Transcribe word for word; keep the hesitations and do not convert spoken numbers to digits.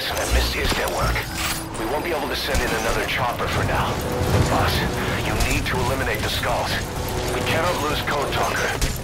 Listen, I missed his network. We won't be able to send in another chopper for now. But boss, you need to eliminate the skulls. We cannot lose Code Talker.